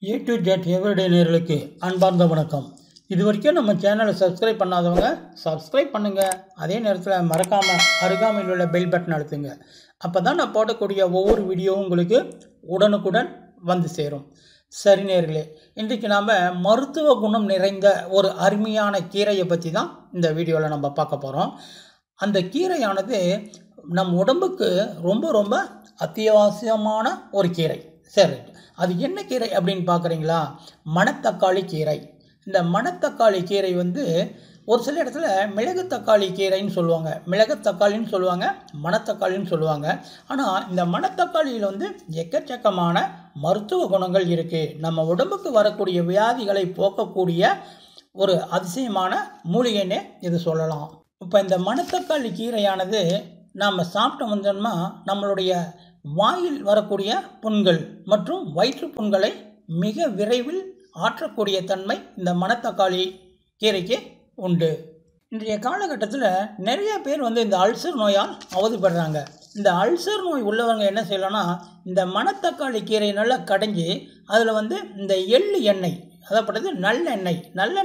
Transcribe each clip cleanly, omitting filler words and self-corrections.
A to Z everyday நேயர்களுக்கு அன்பார்ந்த வணக்கம். இதுவரைக்கும் நம்ம சேனலை சப்ஸ்கிரைப் பண்ணாதவங்க சப்ஸ்கிரைப் பண்ணுங்கள். அதே நேரத்தில் மறக்காமல் அருகாமையில் உள்ள பெல் பட்டன் அழுத்துங்க. அப்போ தான் நான் போடக்கூடிய ஒவ்வொரு வீடியோவும் உங்களுக்கு உடனுக்குடன் வந்து சேரும். சரி நேயர்களே, இன்றைக்கு நாம் மருத்துவ குணம் நிறைந்த ஒரு அருமையான கீரையை பற்றி தான் இந்த வீடியோவில் நம்ம பார்க்க போகிறோம். அந்த கீரையானது நம் உடம்புக்கு ரொம்ப ரொம்ப அத்தியாவசியமான ஒரு கீரை. சரி, அது என்ன கீரை அப்படின்னு பார்க்குறீங்களா? மணத்தக்காளி கீரை. இந்த மணத்தக்காளி கீரை ஒரு சில இடத்துல மிளகு தக்காளி கீரைன்னு சொல்லுவாங்க, மிளகு தக்காளின்னு சொல்லுவாங்க, மணத்தக்காளின்னு சொல்லுவாங்க. ஆனால் இந்த மணத்தக்காளியில் எக்கச்சக்கமான மருத்துவ குணங்கள் இருக்குது. நம்ம உடம்புக்கு வரக்கூடிய வியாதிகளை போக்கக்கூடிய ஒரு அதிசயமான மூலிகைன்னே இது சொல்லலாம். இப்போ இந்த மணத்தக்காளி கீரையானது நாம் சாப்பிட்டு வந்தோம்னா நம்மளுடைய வாயில் வரக்கூடிய புண்கள் மற்றும் வயிற்று புண்களை மிக விரைவில் ஆற்றக்கூடிய தன்மை இந்த மணத்தக்காளி கீரைக்கு உண்டு. இன்றைய காலகட்டத்தில் நிறைய பேர் இந்த அல்சர் நோயால் அவதிப்படுறாங்க. இந்த அல்சர் நோய் உள்ளவங்க என்ன செய்யலாம்னா, இந்த மணத்தக்காளி கீரையை நல்லா கடைஞ்சி அதில் இந்த எள்ளு எண்ணெய், அதாவது நல்லெண்ணெய்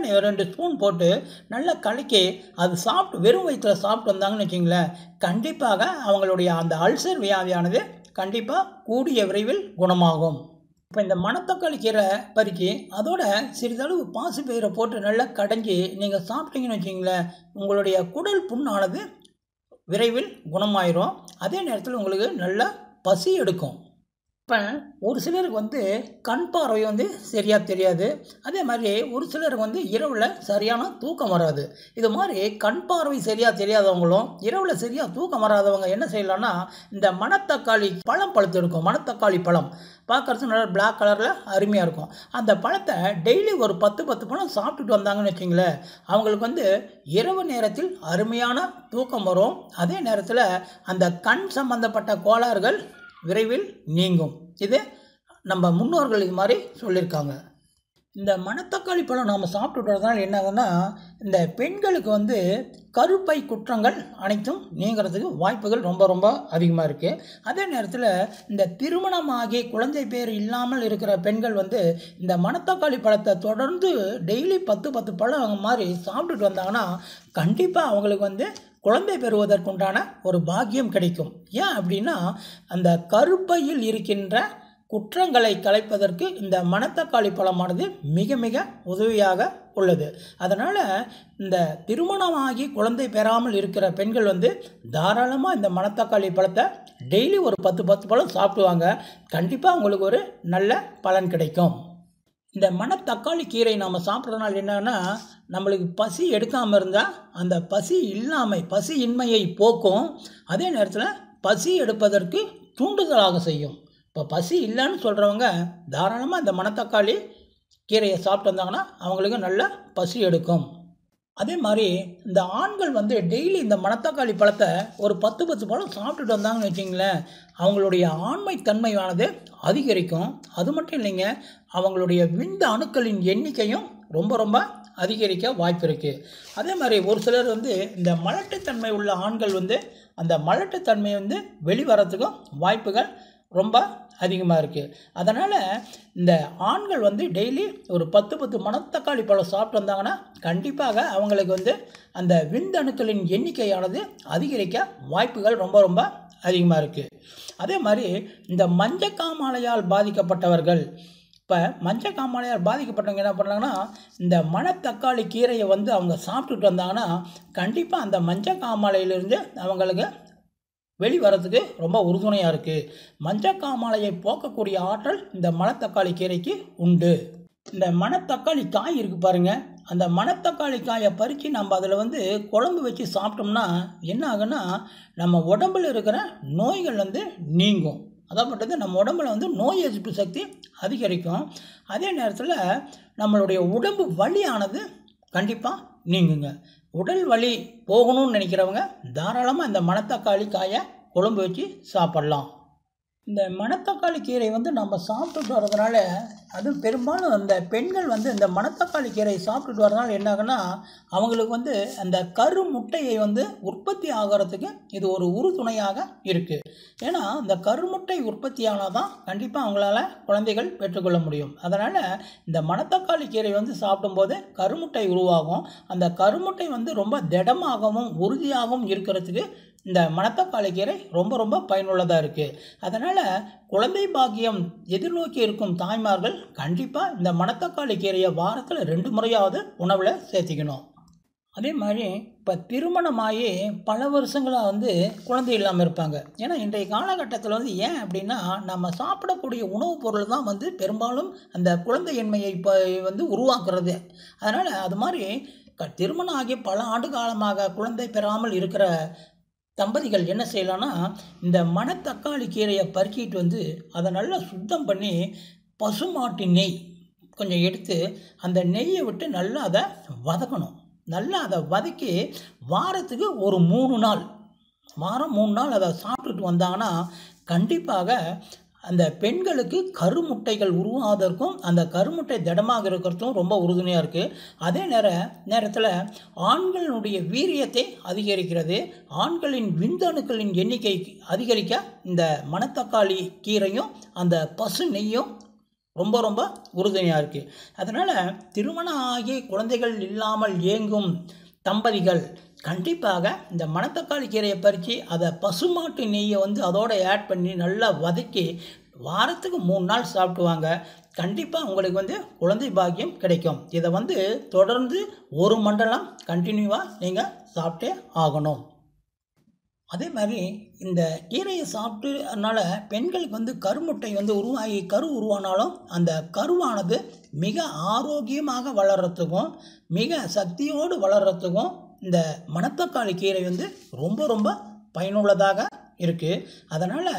2 ஸ்பூன் போட்டு நல்லா கலக்கி அது சாப்பிட்டு வெறும் வயிற்றில் சாப்பிட்டு வந்தாங்கன்னு வச்சிங்களேன், கண்டிப்பாக அவங்களுடைய அந்த அல்சர் வியாதியானது கண்டிப்பாக கூடிய விரைவில் குணமாகும். இப்போ இந்த மணத்தக்காளி கீரை பறிக்கி அதோட சிறிதளவு பாசிப்பயிரை போட்டு நல்லா கடைஞ்சி நீங்கள் சாப்பிட்டீங்கன்னு வச்சிங்களேன், உங்களுடைய குடல் புண்ணானது விரைவில் குணமாயிரும். அதே நேரத்தில் உங்களுக்கு நல்ல பசி எடுக்கும். இப்போ ஒரு சிலருக்கு கண் பார்வை சரியாக தெரியாது. அதே மாதிரி ஒரு சிலருக்கு இரவில் சரியான தூக்கம் வராது. இது மாதிரி கண் பார்வை சரியாக தெரியாதவங்களும் இரவில் சரியாக தூக்கம் வராதவங்க என்ன செய்யலாம்னா, இந்த மணத்தக்காளி பழம் பழுத்து இருக்கும். மணத்தக்காளி பழம் பார்க்குறது நல்லா பிளாக் கலரில் அருமையாக இருக்கும். அந்த பழத்தை டெய்லி ஒரு 10 பழம் சாப்பிட்டுட்டு வந்தாங்கன்னு வச்சிங்களேன், அவங்களுக்கு இரவு நேரத்தில் அருமையான தூக்கம் வரும். அதே நேரத்தில் அந்த கண் சம்பந்தப்பட்ட கோளாறுகள் விரைவில் நீங்கும். இது நம்ம முன்னோர்கள் இது மாதிரி சொல்லியிருக்காங்க. இந்த மணத்தக்காளி பழம் நாம் சாப்பிட்டு வரதுனால என்ன ஆகுதுன்னா, இந்த பெண்களுக்கு கருப்பை குற்றங்கள் அனைத்தும் நீங்கிறதுக்கு வாய்ப்புகள் ரொம்ப ரொம்ப அதிகமாக இருக்குது. அதே நேரத்தில் இந்த திருமணமாகி குழந்தை பேர் இல்லாமல் இருக்கிற பெண்கள் இந்த மணத்தக்காளி பழத்தை தொடர்ந்து டெய்லி 10 பழம் மாதிரி சாப்பிட்டுட்டு வந்தாங்கன்னா கண்டிப்பாக அவங்களுக்கு குழந்தை பெறுவதற்குண்டான ஒரு பாக்கியம் கிடைக்கும். ஏன் அப்படின்னா, அந்த கருப்பையில் இருக்கின்ற குற்றங்களை களைப்பதற்கு இந்த மணத்தக்காளி பழமானது மிக மிக உதவியாக உள்ளது. அதனால் இந்த திருமணமாகி குழந்தை பெறாமல் இருக்கிற பெண்கள் தாராளமாக இந்த மணத்தக்காளி பழத்தை டெய்லி ஒரு 10 பழம் சாப்பிடுவாங்க. கண்டிப்பாக உங்களுக்கு ஒரு நல்ல பலன் கிடைக்கும். இந்த மணத்தக்காளி கீரை நாம் சாப்பிட்றதுனால என்னன்னா, நம்மளுக்கு பசி எடுக்காமல் இருந்தால் அந்த பசியின்மையை போக்கும். அதே நேரத்தில் பசி எடுப்பதற்கு தூண்டுதலாக செய்யும். இப்போ பசி இல்லைன்னு சொல்கிறவங்க தாராளமாக இந்த மணத்தக்காளி கீரையை சாப்பிட்டு வந்தாங்கன்னா அவங்களுக்கு நல்ல பசி எடுக்கும். அதே மாதிரி இந்த ஆண்கள் டெய்லி இந்த மணத்தக்காளி பழத்தை ஒரு 10 பழம் சாப்பிட்டுட்டு வந்தாங்கன்னு வச்சிங்களேன், அவங்களுடைய ஆண்மை தன்மையானது அதிகரிக்கும். அது மட்டும் இல்லைங்க, அவங்களுடைய விந்து அணுக்களின் எண்ணிக்கையும் ரொம்ப ரொம்ப அதிகரிக்க வாய்ப்பு இருக்குது. அதே மாதிரி ஒரு சிலர் இந்த மலட்டுத்தன்மை உள்ள ஆண்கள் அந்த மலட்டுத்தன்மை வெளிவரத்துக்கும் வாய்ப்புகள் ரொம்ப அதிகமாக இருக்குது. அதனால் இந்த ஆண்கள் டெய்லி ஒரு 10 மணத்தக்காளி பழம் சாப்பிட்டு வந்தாங்கன்னா கண்டிப்பாக அவங்களுக்கு அந்த விந்தணுக்களின் எண்ணிக்கையானது அதிகரிக்க வாய்ப்புகள் ரொம்ப ரொம்ப அதிகமாக இருக்குது. அதே மாதிரி இந்த மஞ்சக்காமாலையால் பாதிக்கப்பட்டவர்கள், இப்போ மஞ்சக்காமாலையால் பாதிக்கப்பட்டவங்க என்ன பண்ணுறாங்கன்னா, இந்த மணத்தக்காளி கீரையை அவங்க சாப்பிட்டுட்டு வந்தாங்கன்னா கண்டிப்பாக அந்த மஞ்சக்காமாலையிலிருந்து அவங்களுக்கு வெளிவரத்துக்கு ரொம்ப உறுதுணையாக இருக்குது. மஞ்சக்காமாலையை போக்கக்கூடிய ஆற்றல் இந்த மணத்தக்காளி கீரைக்கு உண்டு. இந்த மணத்தக்காளி காய் இருக்குது பாருங்கள், அந்த மணத்தக்காளி காயை பறித்து நம்ம அதில் குழம்பு வச்சு சாப்பிட்டோம்னா என்ன ஆகுன்னா, நம்ம உடம்பில் இருக்கிற நோய்கள் நீங்கும். அதாவது நம்ம உடம்புல நோய் எதிர்ப்பு சக்தி அதிகரிக்கும். அதே நேரத்தில் நம்மளுடைய உடம்பு வலியானது கண்டிப்பாக நீங்குங்க. உடல் வலி போகணும்னு நினைக்கிறவங்க தாராளமாக இந்த மணத்தக்காளி காயை குழம்பு வச்சு சாப்பிட்லாம். இந்த மணத்தக்காளி கீரை வந்து நம்ம சாப்பிட்டுட்டு வரதுனால, அதுவும் பெரும்பாலும் அந்த பெண்கள் வந்து இந்த மணத்தக்காளி கீரையை சாப்பிட்டுட்டு வரதுனால என்ன ஆகுன்னா, அவங்களுக்கு வந்து அந்த கரு முட்டையை வந்து உற்பத்தி ஆகிறதுக்கு இது ஒரு உறுதுணையாக இருக்குது. ஏன்னா இந்த கருமுட்டை உற்பத்தி ஆனால் தான் கண்டிப்பாக அவங்களால குழந்தைகள் பெற்றுக்கொள்ள முடியும். அதனால் இந்த மணத்தக்காளி கீரை வந்து சாப்பிடும்போது கருமுட்டை உருவாகும். அந்த கருமுட்டை வந்து ரொம்ப திடமாகவும் உறுதியாகவும் இருக்கிறதுக்கு இந்த மணத்தக்காளி கீரை ரொம்ப ரொம்ப பயனுள்ளதாக இருக்குது. அதனால் குழந்தை பாக்கியம் எதிர்நோக்கி இருக்கும் தாய்மார்கள் கண்டிப்பாக இந்த மணத்தக்காளி கீரையை வாரத்தில் 2 முறையாவது உணவில் சேர்த்திக்கணும். அதே மாதிரி இப்போ திருமணமாகி பல வருஷங்களாக வந்து குழந்தை இல்லாமல் இருப்பாங்க. ஏன்னா இன்றைய காலகட்டத்தில் வந்து ஏன் அப்படின்னா, நம்ம சாப்பிடக்கூடிய உணவுப் பொருள் தான் வந்து பெரும்பாலும் அந்த குழந்தையின்மையை இப்போ வந்து உருவாக்குறது. அதனால் அது மாதிரி திருமணம் ஆகி பல ஆண்டு காலமாக குழந்தை பெறாமல் இருக்கிற தம்பதிகள் என்ன செய்யலாம்னா, இந்த மணத்தக்காளி கீரையை பறிக்கிட்டு வந்து அதை நல்லா சுத்தம் பண்ணி பசுமாட்டு நெய் கொஞ்சம் எடுத்து அந்த நெய்யை விட்டு நல்லா அதை வதக்கணும். நல்லா அதை வதக்கி வாரத்துக்கு ஒரு 3 நாள், வாரம் 3 நாள் அதை சாப்பிட்டுட்டு வந்தாங்கன்னா கண்டிப்பாக அந்த பெண்களுக்கு கருமுட்டைகள் உருவாவதற்கும் அந்த கருமுட்டை திடமாக இருக்கிறதும் ரொம்ப உறுதுணையாக இருக்குது. அதே நேரத்தில் ஆண்களுடைய வீரியத்தை அதிகரிக்கிறது. ஆண்களின் விந்தணுக்களின் எண்ணிக்கை அதிகரிக்க இந்த மணத்தக்காளி கீரையும் அந்த பசு நெய்யும் ரொம்ப ரொம்ப உறுதுணையாக இருக்குது. அதனால் திருமணம் ஆகி குழந்தைகள் இல்லாமல் ஏங்கும் தம்பதிகள் கண்டிப்பாக இந்த மணத்தக்காளி கீரையை பறித்து அதை பசுமாட்டு நெய்யை வந்து அதோடு ஆட் பண்ணி நல்லா வதக்கி வாரத்துக்கு 3 நாள் சாப்பிடுவாங்க. கண்டிப்பாக உங்களுக்கு வந்து குழந்தை பாக்கியம் கிடைக்கும். இதை வந்து தொடர்ந்து 1 மண்டலம் கண்டினியூவாக நீங்கள் சாப்பிட்டே ஆகணும். அதே மாதிரி இந்த கீரையை சாப்பிட்டு அதனால் பெண்களுக்கு வந்து கருமுட்டை வந்து உருவாகி கரு உருவானாலும் அந்த கருவானது மிக ஆரோக்கியமாக வளர்கிறதுக்கும் மிக சக்தியோடு வளர்கிறதுக்கும் இந்த மணத்தக்காளி கீரை வந்து ரொம்ப ரொம்ப பயனுள்ளதாக இருக்குது. அதனால்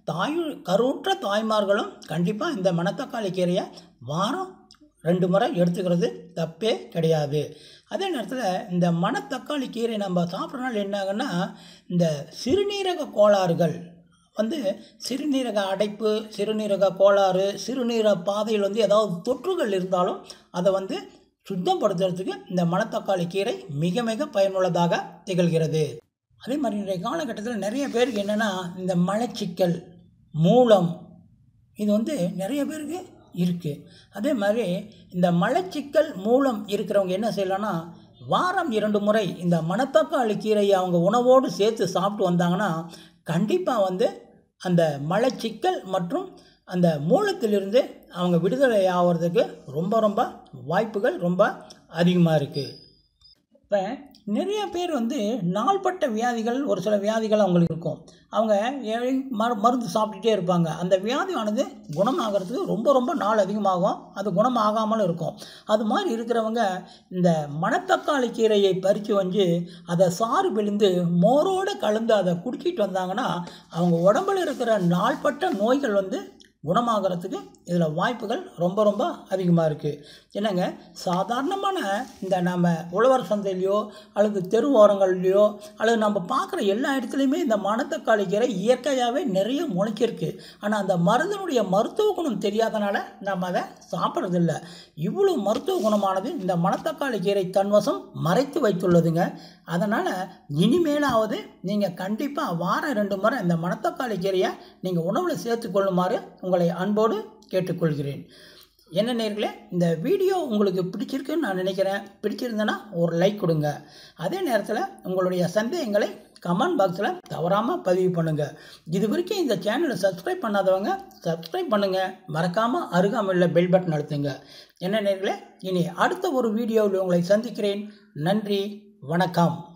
கருவுற்ற தாய்மார்களும் கண்டிப்பாக இந்த மணத்தக்காளி கீரையை வாரம் 2 முறை எடுத்துக்கிறது தப்பே கிடையாது. அதே நேரத்தில் இந்த மணத்தக்காளி கீரை நம்ம சாப்பிட்றதுனால என்ன ஆகுன்னா, இந்த சிறுநீரக கோளாறுகள் வந்து சிறுநீரக அடைப்பு, சிறுநீரக கோளாறு, சிறுநீரக பாதையில் வந்து ஏதாவது தொற்றுகள் இருந்தாலும் அதை வந்து சுத்தப்படுத்துறதுக்கு இந்த மணத்தக்காளி கீரை மிக மிக பயனுள்ளதாக திகழ்கிறது. அதே மாதிரி இன்றைய காலகட்டத்தில் நிறைய பேருக்கு என்னென்னா, இந்த மலச்சிக்கல், மூலம் இது வந்து நிறைய பேருக்கு இருக்குது. அதே மாதிரி இந்த மலச்சிக்கல் மூலம் இருக்கிறவங்க என்ன செய்யலாம்னா, வாரம் 2 முறை இந்த மணத்தக்காளி கீரையை அவங்க உணவோடு சேர்த்து சாப்பிட்டு வந்தாங்கன்னா கண்டிப்பாக வந்து அந்த மலச்சிக்கல் மற்றும் அந்த மூலத்திலிருந்து அவங்க விடுதலை ஆகிறதுக்கு ரொம்ப ரொம்ப வாய்ப்புகள் ரொம்ப அதிகமாக இருக்குது. இப்போ நிறைய பேர் வந்து நாள்பட்ட வியாதிகள், ஒரு சில வியாதிகள் அவங்களுக்கு இருக்கும். அவங்க மருந்து சாப்பிட்டுட்டே இருப்பாங்க. அந்த வியாதியானது குணமாகிறதுக்கு ரொம்ப ரொம்ப நாள் அதிகமாகும். அது குணமாகாமலும் இருக்கும். அது மாதிரி இருக்கிறவங்க இந்த மணத்தக்காளி கீரையை பறித்து வந்து அதை சாறு பிழிந்து மோரோடு கலந்து அதை குடிச்சிட்டு வந்தாங்கன்னா அவங்க உடம்பில் இருக்கிற நாள்பட்ட நோய்கள் வந்து குணமாகிறதுக்கு இதில் வாய்ப்புகள் ரொம்ப ரொம்ப அதிகமாக இருக்குது. என்னங்க, சாதாரணமான இந்த நம்ம உழவர் சந்தையிலையோ அல்லது தெரு ஓரங்கள்லையோ அல்லது நம்ம பார்க்குற எல்லா இடத்துலையுமே இந்த மணத்தக்காளி கீரை இயற்கையாகவே நிறைய முளைச்சிருக்கு. ஆனால் அந்த மருந்தினுடைய மருத்துவ குணம் தெரியாதனால நம்ம அதை சாப்பிட்றதில்ல. இவ்வளோ மருத்துவ குணமானது இந்த மணத்தக்காளி கீரை தன்வசம் மறைத்து வைத்துள்ளதுங்க. அதனால் இனிமேலாவது நீங்கள் கண்டிப்பாக வாரம் 2 முறை இந்த மணத்தக்காளி கீரையை நீங்கள் உணவில் சேர்த்துக்கொள்ளுமாறு உங்களை அன்போடு கேட்டுக்கொள்கிறேன். என்ன நேயர்களே, இந்த வீடியோ உங்களுக்கு பிடிச்சிருக்குன்னு நான் நினைக்கிறேன். பிடிச்சிருந்தேன்னா ஒரு லைக் கொடுங்க. அதே நேரத்தில் உங்களுடைய சந்தேகங்களை கமெண்ட் பாக்ஸில் தவறாமல் பதிவு பண்ணுங்கள். இது வரைக்கும் இந்த சேனலை சப்ஸ்கிரைப் பண்ணாதவங்க சப்ஸ்கிரைப் பண்ணுங்கள். மறக்காமல் அருகாமையில் பெல் பட்டன் அழுத்துங்க. என்ன நேயர்களே, இனி அடுத்த ஒரு வீடியோவில் உங்களை சந்திக்கிறேன். நன்றி, வணக்கம்.